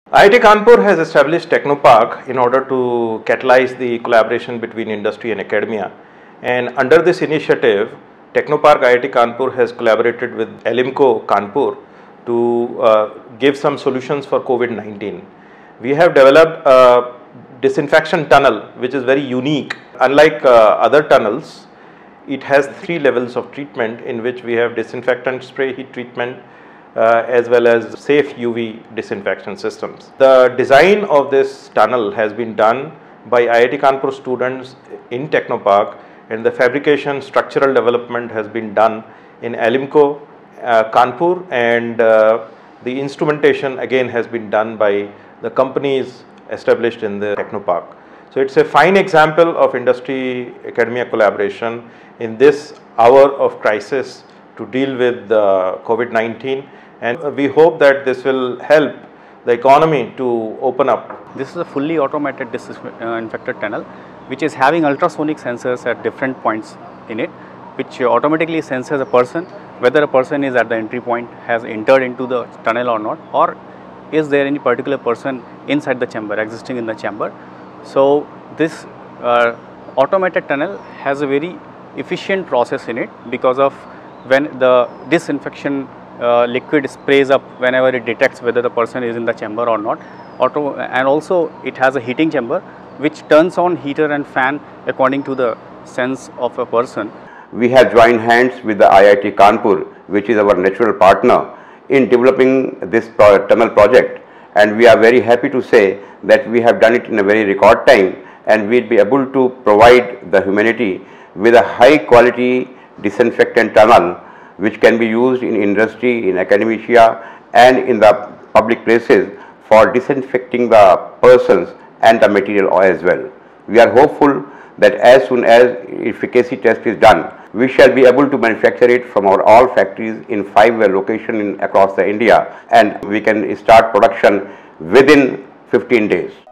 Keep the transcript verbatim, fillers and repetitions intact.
I I T Kanpur has established Technopark in order to catalyze the collaboration between industry and academia. And under this initiative, Technopark I I T Kanpur has collaborated with Alimco Kanpur to uh, give some solutions for COVID nineteen. We have developed a disinfection tunnel which is very unique. Unlike uh, other tunnels, it has three levels of treatment in which we have disinfectant spray, heat treatment, uh, as well as safe U V disinfection systems. The design of this tunnel has been done by I I T Kanpur students in Technopark, and the fabrication structural development has been done in Alimco uh, Kanpur, and uh, the instrumentation again has been done by the companies established in the Technopark. So it's a fine example of industry academia collaboration in this hour of crisis to deal with uh, COVID nineteen, and we hope that this will help the economy to open up. This is a fully automated disinfected tunnel which is having ultrasonic sensors at different points in it, which automatically senses a person, whether a person is at the entry point, has entered into the tunnel or not, or is there any particular person inside the chamber, existing in the chamber. So this uh, automated tunnel has a very efficient process in it, because of when the disinfection uh, liquid sprays up whenever it detects whether the person is in the chamber or not. Auto, and also it has a heating chamber which turns on heater and fan according to the sense of a person. We have joined hands with the I I T Kanpur, which is our natural partner, in developing this pro tunnel project, and we are very happy to say that we have done it in a very record time, and we will be able to provide the humanity with a high quality disinfectant tunnel which can be used in industry, in academia and in the public places for disinfecting the persons and the material as well. We are hopeful that as soon as efficacy test is done, we shall be able to manufacture it from our all factories in five locations across the India, and we can start production within fifteen days.